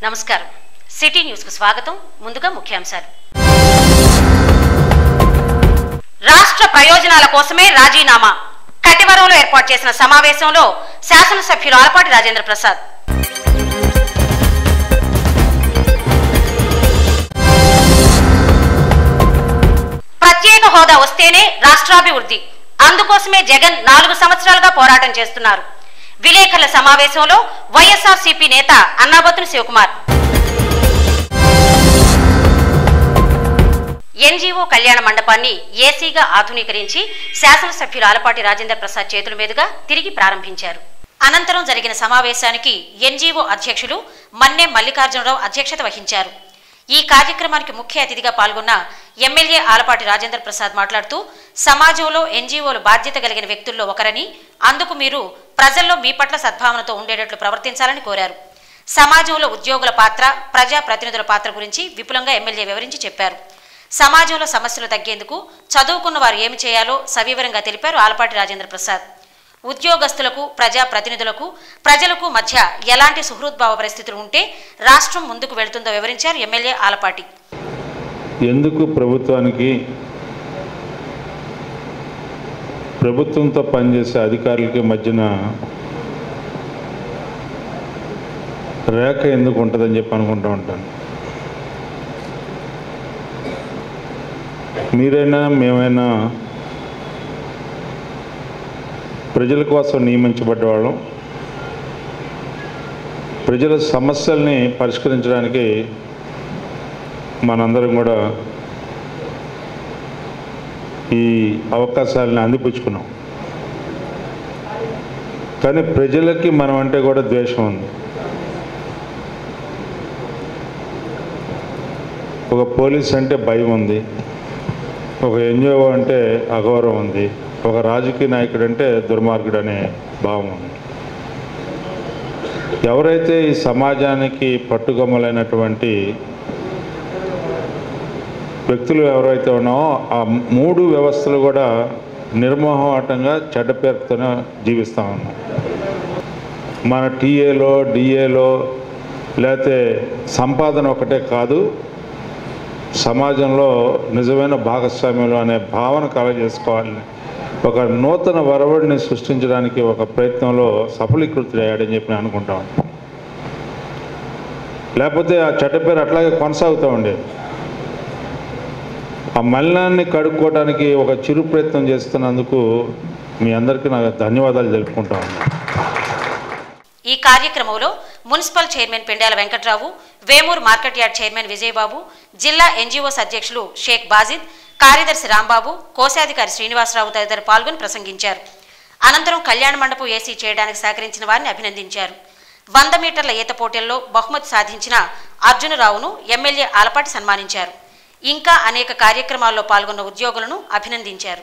నమస్కారం. City news కు స్వాగతం. ముందుగా ముఖ్యాంశాలు. రాష్ట్ర ప్రయోజనాల కోసమే రాజీనామా. కటివరంలో ఏర్పాటు చేసిన సమావేశంలో శాసనసభ్యులు ఆలపాటి రాజేంద్ర ప్రసాద్. ప్రత్యేక హోదా వస్తేనే రాష్ట్రాభివృద్ధి. అందుకోసమే జగన్ 4 సంవత్సరాలుగా పోరాటం చేస్తున్నారు. విలేకరుల సమావేశంలో వైఎస్ఆర్సీపీ నేత అన్నాబత్తుని శివకుమార్. ఎన్జీఓ కళ్యాణ మండపాన్ని ఏసీగా ఆధునీకరించి శాసనసభ్యులు ఆలపాటి రాజేంద్ర ప్రసాద్ చేతుల మీదుగా తిరిగి ప్రారంభించారు. అనంతరం జరిగిన సమావేశానికి ఎన్జీఓ అధ్యక్షులు మన్నె మల్లికార్జునరావు అధ్యక్షత వహించారు. ఈ కార్యక్రమానికి ముఖ్య అతిథిగా పాల్గొన్న ఎమ్మెల్యే ఆలపాటి రాజేంద్ర ప్రసాద్ మాట్లాడుతూ సమాజంలో ఎన్జీఓలు బాధ్యత కలిగిన వ్యక్తుల్లో ఒకరని, అందుకు మీరు ప్రజల్లో మీ పట్ల సద్భావనతో ఉండేటట్లు ప్రవర్తించాలని కోరారు. సమాజంలో ఉద్యోగుల పాత్ర, ప్రజా ప్రతినిధుల పాత్ర గురించి విపులంగా ఎమ్మెల్యే వివరించి చెప్పారు. సమాజంలో సమస్యలు తగ్గేందుకు చదువుకున్న వారు ఏమి చేయాలో సవివరంగా తెలిపారు ఆలపాటి రాజేంద్ర ప్రసాద్. ఉద్యోగస్తులకు, ప్రజా ప్రతినిధులకు, ప్రజలకు మధ్య ఎలాంటి సుహృద్భావ పరిస్థితులు ఉంటే రాష్ట్రం ముందుకు వెళుతుందో వివరించారు ఎమ్మెల్యే ఆలపాటి. ఎందుకు ప్రభుత్వంతో పనిచేసే అధికారులకి మధ్యన రేఖ ఎందుకు ఉంటుందని చెప్పి అనుకుంటూ ఉంటాను. మీరైనా మేమైనా ప్రజల కోసం నియమించబడ్డవాళ్ళం. ప్రజల సమస్యల్ని పరిష్కరించడానికి మనందరం కూడా ఈ అవకాశాలను అందిపుచ్చుకున్నాం. కానీ ప్రజలకి మనం అంటే కూడా ద్వేషం ఉంది. ఒక పోలీస్ అంటే భయం ఉంది, ఒక ఎన్జిఓ అంటే అగౌరవం ఉంది, ఒక రాజకీయ నాయకుడు అంటే దుర్మార్గుడు అనే భావం ఉంది. ఎవరైతే ఈ సమాజానికి పట్టుగొమ్మలైనటువంటి వ్యక్తులు ఎవరైతే ఉన్నామో ఆ 3 వ్యవస్థలు కూడా నిర్మోహమాటంగా చెడ్డ పేరుతోనే జీవిస్తూ ఉన్నాం. మన టీఏలో, డిఏలో లేకపోతే సంపాదన ఒకటే కాదు, సమాజంలో నిజమైన భాగస్వామ్యంలో అనే భావన కలగజేసుకోవాలని ఒక నూతన వరవడిని సృష్టించడానికి ఒక ప్రయత్నంలో సఫలీకృతుడయ్యాడని చెప్పి నేను అనుకుంటాను. లేకపోతే ఆ చెడ్డ పేరు అట్లాగే కొనసాగుతూ ఉండేది. ఆ మలినాన్ని కడుక్కోవడానికి ఒక చిరు ప్రయత్నం చేస్తున్నందుకు మీ అందరికీ నాకు ధన్యవాదాలు తెలుపుకుంటా ఉన్నాను. ఈ కార్యక్రమంలో municipal chairman Pendala Venkatrao, Vemuru market yard chairman Vijayababu, జిల్లా ఎన్జీఓస్ అధ్యక్షులు షేక్ బాజిద్, కార్యదర్శి రాంబాబు, కోశాధికారి శ్రీనివాసరావు తదితరులు పాల్గొని ప్రసంగించారు. అనంతరం కళ్యాణ మండపం ఏసీ చేయడానికి సహకరించిన వారిని అభినందించారు. 100 మీటర్ల ఈత పోటీల్లో బహుమతి సాధించిన అర్జునరావును ఎమ్మెల్యే ఆలపాటి సన్మానించారు. ఇంకా అనేక కార్యక్రమాల్లో పాల్గొన్న ఉద్యోగులను అభినందించారు.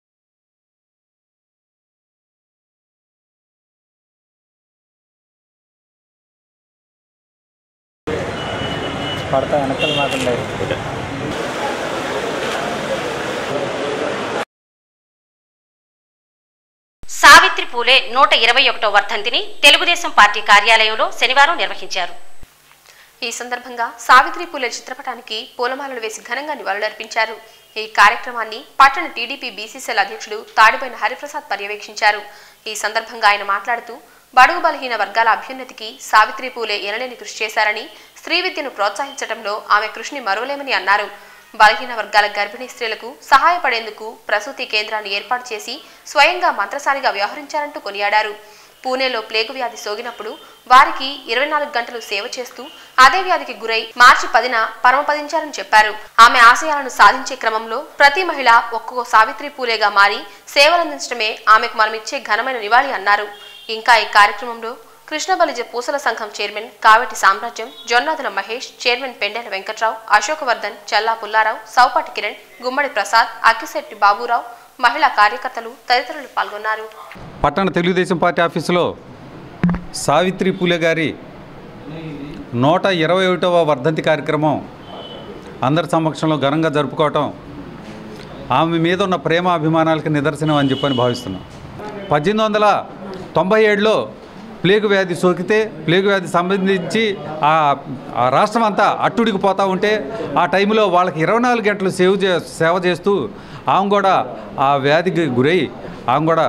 సావిత్రి పూలే 121వ వర్ధంతిని తెలుగుదేశం పార్టీ కార్యాలయంలో శనివారం నిర్వహించారు. ఈ సందర్భంగా సావిత్రి పూలే చిత్రపటానికి పూలమాలలు వేసి ఘనంగా నివాళులర్పించారు. ఈ కార్యక్రమాన్ని పట్టణ టీడీపీ బీసీసీఎల్ అధ్యక్షుడు తాడిబోయిన హరిప్రసాద్ పర్యవేక్షించారు. ఈ సందర్భంగా ఆయన మాట్లాడుతూ బడుగు బలహీన వర్గాల అభ్యున్నతికి సావిత్రి పూలే ఎనలేని కృషి చేశారని, స్త్రీ విద్యను ప్రోత్సహించడంలో ఆమె కృషిని మరువలేమని అన్నారు. బలహీన వర్గాల గర్భిణీ స్త్రీలకు సహాయపడేందుకు ప్రసూతి కేంద్రాన్ని ఏర్పాటు చేసి స్వయంగా మంత్రసానిగా వ్యవహరించారంటూ కొనియాడారు. పూణేలో ప్లేగు వ్యాధి సోకినప్పుడు వారికి 24 గంటలు సేవ చేస్తూ అదే వ్యాధికి గురై మార్చి 10న పరమపదించారని చెప్పారు. ఆమె ఆశయాలను సాధించే క్రమంలో ప్రతి మహిళ ఒక్కో సావిత్రి పూలేగా మారి సేవలందించడమే ఆమెకు మనమిచ్చే ఘనమైన నివాళి అన్నారు. ఇంకా ఈ కార్యక్రమంలో కృష్ణబలిజ పూసల సంఘం చైర్మన్ కావటి సామ్రాజ్యం, జొన్నాదుల మహేష్, చైర్మన్ పెండెల వెంకట్రావు, అశోకవర్ధన్, చల్లా పుల్లారావు, సౌపాటి కిరణ్, గుమ్మడి ప్రసాద్, అక్కిశెట్టి బాబురావు, మహిళా కార్యకర్తలు తదితరులు పాల్గొన్నారు. పట్టణ తెలుగుదేశం పార్టీ ఆఫీసులో సావిత్రి పూలే గారి 121వ వర్ధంతి కార్యక్రమం అందరి సమక్షంలో ఘనంగా జరుపుకోవటం ఆమె మీద ఉన్న ప్రేమ అభిమానాలకు నిదర్శనం అని చెప్పని భావిస్తున్నాం. 1897లో ప్లేగు వ్యాధి సోకితే ప్లేగు వ్యాధి సంబంధించి ఆ రాష్ట్రం అంతా అట్టుడికి పోతూ ఉంటే ఆ టైంలో వాళ్ళకి 24 గంటలు సేవ చేస్తూ ఆమె కూడా ఆ వ్యాధికి గురై ఆమె కూడా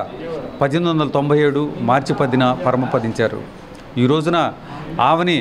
1897 మార్చి 10న పరమపదించారు. ఈ రోజున ఆమెని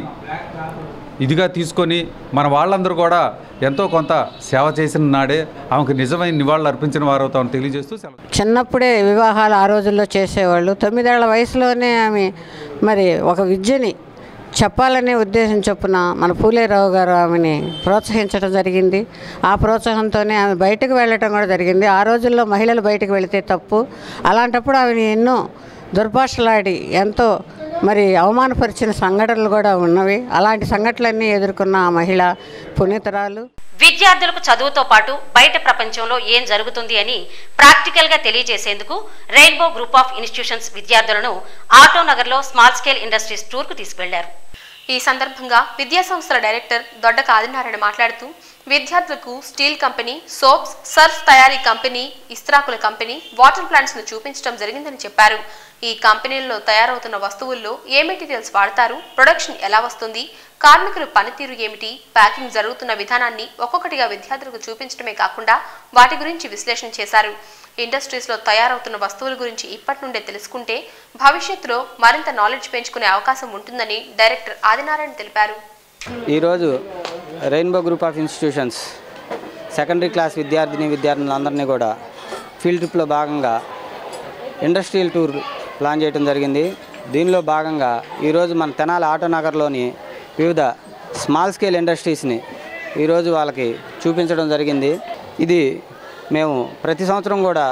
ఇదిగా తీసుకొని మన వాళ్ళందరూ కూడా ఎంతో కొంత సేవ చేసిన నాడే ఆమెకు నిజమైన నివాళులు అర్పించిన వారు అవుతామని తెలియజేస్తూ చిన్నప్పుడే వివాహాలు ఆ రోజుల్లో చేసేవాళ్ళు. 9 ఏళ్ల వయసులోనే ఆమె మరి ఒక విద్యని చెప్పాలనే ఉద్దేశం చొప్పున మన పూలేరావు గారు ఆమెని ప్రోత్సహించడం జరిగింది. ఆ ప్రోత్సాహంతోనే ఆమె బయటకు వెళ్ళటం కూడా జరిగింది. ఆ రోజుల్లో మహిళలు బయటకు వెళితే తప్పు. అలాంటప్పుడు ఆమెను ఎన్నో దుర్భాషలాడి ఎంతో మరి అవమానపరిచిన సంఘటనలు కూడా ఉన్నవి. అలాంటి సంఘటనలన్నీ ఎదుర్కొన్న ఆ మహిళ పునీతురాలు. విద్యార్థులకు చదువుతో పాటు బయట ప్రపంచంలో ఏం జరుగుతుంది అని ప్రాక్టికల్గా తెలియజేసేందుకు రెయిన్బో గ్రూప్ ఆఫ్ ఇన్స్టిట్యూషన్స్ విద్యార్థులను ఆటోనగర్లో స్మాల్ స్కేల్ ఇండస్ట్రీస్ టూర్కు తీసుకెళ్లారు. ఈ సందర్భంగా విద్యాసంస్థల డైరెక్టర్ దొడ్డక ఆదినారాయణ మాట్లాడుతూ విద్యార్థులకు స్టీల్ కంపెనీ, సోప్స్, సర్ఫ్ తయారీ కంపెనీ, ఇస్త్రాకుల కంపెనీ, వాటర్ ప్లాంట్స్ను చూపించడం జరిగిందని చెప్పారు. ఈ కంపెనీల్లో తయారవుతున్న వస్తువుల్లో ఏ మెటీరియల్స్ వాడతారు, ప్రొడక్షన్ ఎలా వస్తుంది, కార్మికుల పనితీరు ఏమిటి, ప్యాకింగ్ జరుగుతున్న విధానాన్ని ఒక్కొక్కటిగా విద్యార్థులకు చూపించడమే కాకుండా వాటి గురించి విశ్లేషణ చేశారు. ఇండస్ట్రీస్లో తయారవుతున్న వస్తువుల గురించి ఇప్పటి నుండే తెలుసుకుంటే భవిష్యత్తులో మరింత నాలెడ్జ్ పెంచుకునే అవకాశం ఉంటుందని డైరెక్టర్ ఆదినారాయణ తెలిపారు. ఈరోజు rainbow group of institutions secondary class విద్యార్థులందరినీ కూడా ఫీల్డ్ ట్రిప్లో భాగంగా ఇండస్ట్రియల్ టూర్ ప్లాన్ చేయడం జరిగింది. దీనిలో భాగంగా ఈరోజు మన తెనాలి ఆటోనగర్లోని వివిధ స్మాల్ స్కేల్ ఇండస్ట్రీస్ని ఈరోజు వాళ్ళకి చూపించడం జరిగింది. ఇది మేము ప్రతి సంవత్సరం కూడా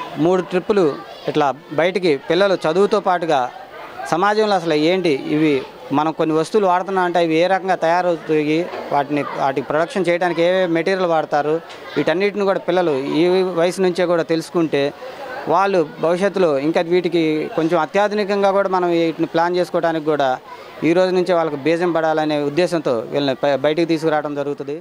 3 ట్రిప్పులు ఇట్లా బయటికి పిల్లలు చదువుతో పాటుగా సమాజంలో అసలు ఏంటి, ఇవి మనం కొన్ని వస్తువులు వాడుతున్నాం అంటే అవి ఏ రకంగా తయారవుతాయి, వాటి ప్రొడక్షన్ చేయడానికి ఏ మెటీరియల్ వాడతారు, వీటన్నిటిని కూడా పిల్లలు ఈ వయసు నుంచే కూడా తెలుసుకుంటే వాళ్ళు భవిష్యత్తులో ఇంకా వీటికి కొంచెం అత్యాధునికంగా కూడా మనం వీటిని ప్లాన్ చేసుకోవడానికి కూడా ఈ రోజు నుంచే వాళ్ళకి బీజం పడాలనే ఉద్దేశంతో వీళ్ళని బయటికి తీసుకురావడం జరుగుతుంది.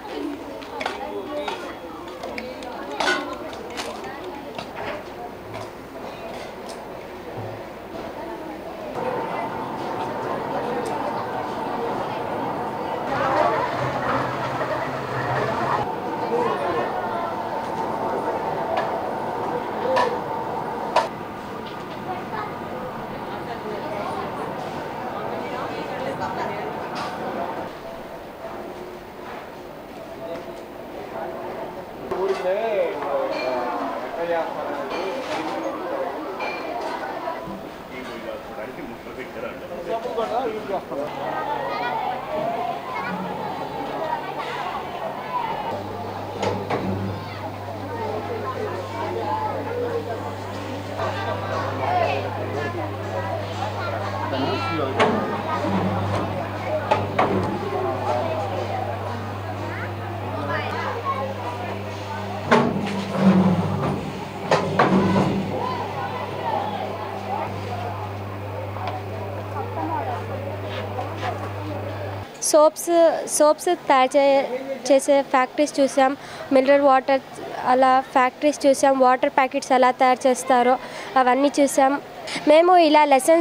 సోప్స్ తయారు చేసే ఫ్యాక్టరీస్ చూసాం, మినరల్ వాటర్ అలా ఫ్యాక్టరీస్ చూసాం, వాటర్ ప్యాకెట్స్ ఎలా తయారు చేస్తారో అవన్నీ చూసాం. మేము ఇలా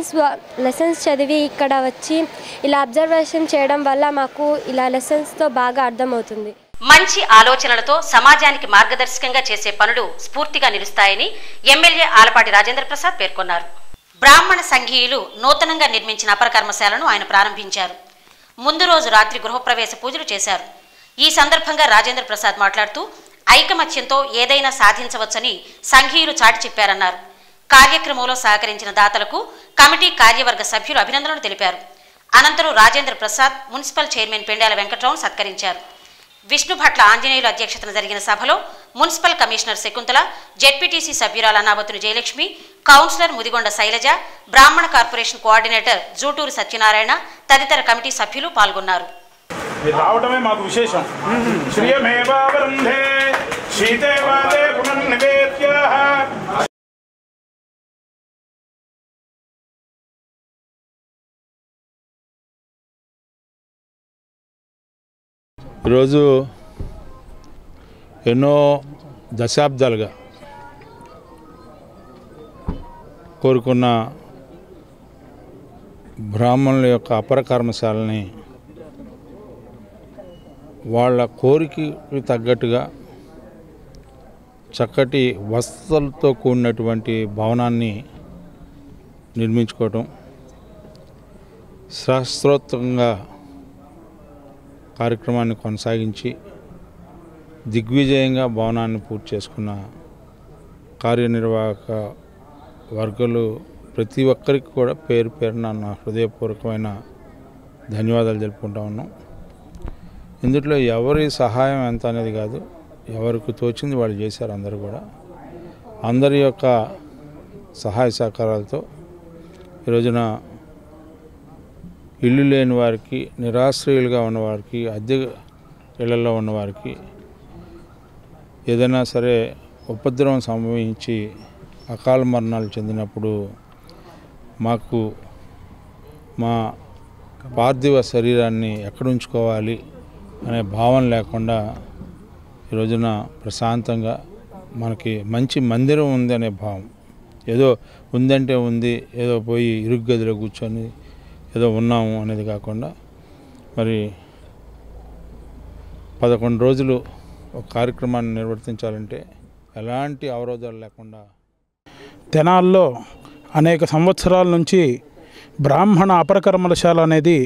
లెసన్స్ చదివి ఇక్కడ వచ్చి ఇలా అబ్జర్వేషన్ చేయడం వల్ల మాకు ఇలా లెసన్స్తో బాగా అర్థమవుతుంది. మంచి ఆలోచనలతో సమాజానికి మార్గదర్శకంగా చేసే పనులు స్ఫూర్తిగా నిలుస్తాయని ఎమ్మెల్యే ఆలపాటి రాజేంద్ర ప్రసాద్ పేర్కొన్నారు. బ్రాహ్మణ సంఘీయులు నూతనంగా నిర్మించిన అపర కర్మశాలను ఆయన ప్రారంభించారు. ముందు రోజు రాత్రి గృహప్రవేశ పూజలు చేశారు. ఈ సందర్భంగా రాజేంద్ర ప్రసాద్ మాట్లాడుతూ ఐకమత్యంతో ఏదైనా సాధించవచ్చని సంఘీయులు చాటి చెప్పారన్నారు. కార్యక్రమంలో సహకరించిన దాతలకు కమిటీ కార్యవర్గ సభ్యులు అభినందనలు తెలిపారు. అనంతరం రాజేంద్ర ప్రసాద్ మున్సిపల్ చైర్మన్ పెండాల వెంకట్రావును సత్కరించారు. విష్ణుభట్ల ఆంజనేయులు అధ్యక్షతన జరిగిన సభలో మున్సిపల్ కమిషనర్ శకుంతల, జెడ్పీటీసీ సభ్యురాలు Anabatuni Jayalakshmi, councillor Mudigonda Shailaja, Brahmana corporation coordinator Juturu Satyanarayana తదితర కమిటీ సభ్యులు పాల్గొన్నారు. రావడమే మాకు విశేషం. శ్రియమేవావరుంధే శీతేవాదే పునర్నివేద్యాః. ఈరోజు ఎన్నో దశాబ్దాలుగా కోరుకున్న బ్రాహ్మణుల యొక్క అపర కర్మశాలని వాళ్ళ కోరికకి తగ్గట్టుగా చక్కటి వసతులతో కూడినటువంటి భవనాన్ని నిర్మించుకోవటం, శాస్త్రోక్తంగా కార్యక్రమాన్ని కొనసాగించి దిగ్విజయంగా భవనాన్ని పూర్తి చేసుకున్న కార్యనిర్వాహక వర్గాలు ప్రతి ఒక్కరికి కూడా పేరు పేరున నా హృదయపూర్వకమైన ధన్యవాదాలు తెలుపుకుంటా ఉన్నాం. ఇందులో ఎవరి సహాయం ఎంత అనేది కాదు, ఎవరికి తోచింది వాళ్ళు చేశారు. అందరూ కూడా అందరి యొక్క సహాయ సహకారాలతో ఈ రోజున ఇల్లు లేని వారికి, నిరాశ్రయులుగా ఉన్నవారికి, అద్దె ఇళ్లలో ఉన్నవారికి ఏదైనా సరే ఉపద్రవం సంభవించి అకాల మరణాలు చెందినప్పుడు మాకు మా పార్థివ శరీరాన్ని ఎక్కడ ఉంచుకోవాలి అనే భావన లేకుండా ఈ రోజున ప్రశాంతంగా మనకి మంచి మందిరం ఉంది అనే భావం, ఏదో ఉందంటే ఉంది, ఏదో పోయి ఇరుగు గదిలో కూర్చొని ఏదో ఉన్నాము అనేది కాకుండా మరి 11 రోజులు ఒక కార్యక్రమాన్ని నిర్వర్తించాలంటే ఎలాంటి అవరోధాలు లేకుండా. తెనాల్లో అనేక సంవత్సరాల నుంచి బ్రాహ్మణ అపరకర్మలశాల అనేది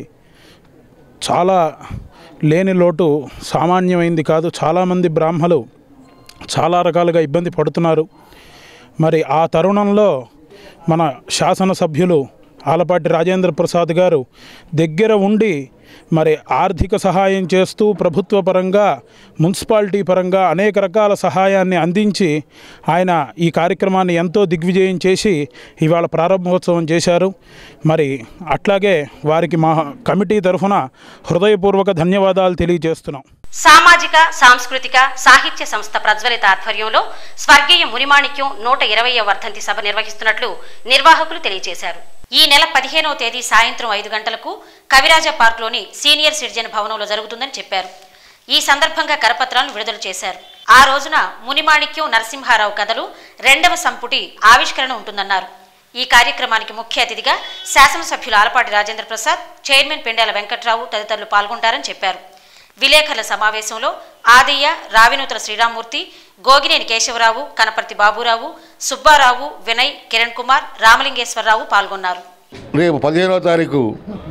చాలా లేని లోటు సామాన్యమైంది కాదు. చాలామంది బ్రాహ్మలు చాలా రకాలుగా ఇబ్బంది పడుతున్నారు. మరి ఆ తరుణంలో మన శాసనసభ్యులు ఆలపాటి రాజేంద్ర ప్రసాద్ గారు దగ్గర ఉండి మరి ఆర్థిక సహాయం చేస్తూ ప్రభుత్వ పరంగా, మున్సిపాలిటీ పరంగా అనేక రకాల సహాయాన్ని అందించి ఆయన ఈ కార్యక్రమాన్ని ఎంతో దిగ్విజయం చేసి ఇవాళ ప్రారంభోత్సవం చేశారు. మరి అట్లాగే వారికి మా కమిటీ తరఫున హృదయపూర్వక ధన్యవాదాలు తెలియజేస్తున్నాం. సామాజిక, సాంస్కృతిక, సాహిత్య సంస్థ ప్రజ్వలిత ఆధ్వర్యంలో స్వర్గీయ మునిమాణిక్యం 120వ వర్ధంతి సభ నిర్వహిస్తున్నట్లు నిర్వాహకులు తెలియజేశారు. ఈ నెల 15వ తేదీ సాయంత్రం 5 గంటలకు కవిరాజ పార్క్లోని సీనియర్ సిటిజన్ భవనంలో జరుగుతుందని చెప్పారు. ఈ సందర్భంగా కరపత్రాలను విడుదల చేశారు. ఆ రోజున మునిమాణిక్యం నరసింహారావు కథలు 2వ సంపుటి ఆవిష్కరణ ఉంటుందన్నారు. ఈ కార్యక్రమానికి ముఖ్య అతిథిగా శాసనసభ్యులు ఆలపాటి రాజేంద్ర ప్రసాద్, చైర్మన్ పెండేల వెంకట్రావు తదితరులు పాల్గొంటారని చెప్పారు. విలేకరుల సమావేశంలో ఆదయ్య, రావినూతల శ్రీరామ్మూర్తి, గోగినేని కేశవరావు, కనపర్తి బాబురావు, సుబ్బారావు, వినయ్, కిరణ్ కుమార్, రామలింగేశ్వరరావు పాల్గొన్నారు. రేపు 15వ తారీఖు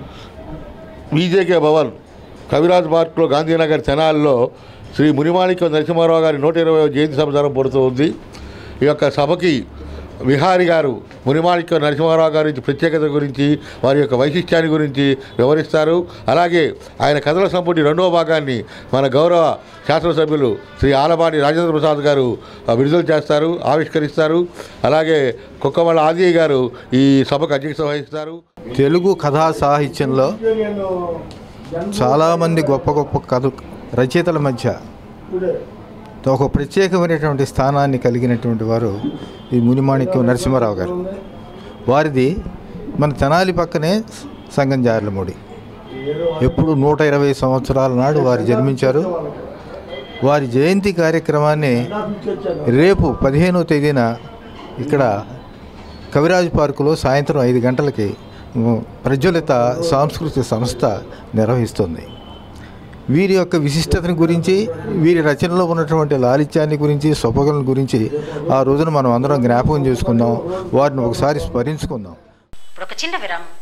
విజేకే భవన్ కవిరాజ్ పార్క్లో గాంధీనగర్ తెనాల్లో శ్రీ మునిమాణిక్యం నరసింహారావు గారి 120వ జయంతి సభ జరగబడుతూ ఉంది. ఈ యొక్క సభకి విహారి గారు మునిమాణిక్యం నరసింహారావు గారి ప్రత్యేకత గురించి, వారి యొక్క వైశిష్ట్యాన్ని గురించి వివరిస్తారు. అలాగే ఆయన కథల సంపుటి 2వ భాగాన్ని మన గౌరవ శాసనసభ్యులు శ్రీ ఆలపాటి రాజేంద్ర ప్రసాద్ గారు విడుదల చేస్తారు, ఆవిష్కరిస్తారు. అలాగే కుక్కమళ్ళ ఆదియ్య గారు ఈ సభకు అధ్యక్షత వహిస్తారు. తెలుగు కథా సాహిత్యంలో చాలామంది గొప్ప గొప్ప కథ రచయితల మధ్య ఒక ప్రత్యేకమైనటువంటి స్థానాన్ని కలిగినటువంటి వారు ఈ మునిమాణిక్యం నరసింహారావు గారు. వారిది మన తెనాలి పక్కనే సంగంజార్లమూడి. ఎప్పుడు 120 సంవత్సరాల నాడు వారు జన్మించారు. వారి జయంతి కార్యక్రమాన్ని రేపు 15వ తేదీన ఇక్కడ కవిరాజ్ పార్కులో సాయంత్రం 5 గంటలకి ప్రజ్వలిత సాంస్కృతిక సంస్థ నిర్వహిస్తుంది. వీరి యొక్క విశిష్టతని గురించి, వీరి రచనలో ఉన్నటువంటి లాలిత్యాన్ని గురించి, సొపగలను గురించి ఆ రోజున మనం అందరం జ్ఞాపకం చేసుకుందాం, వారిని ఒకసారి స్మరించుకుందాం. ఒక చిన్న విరామం.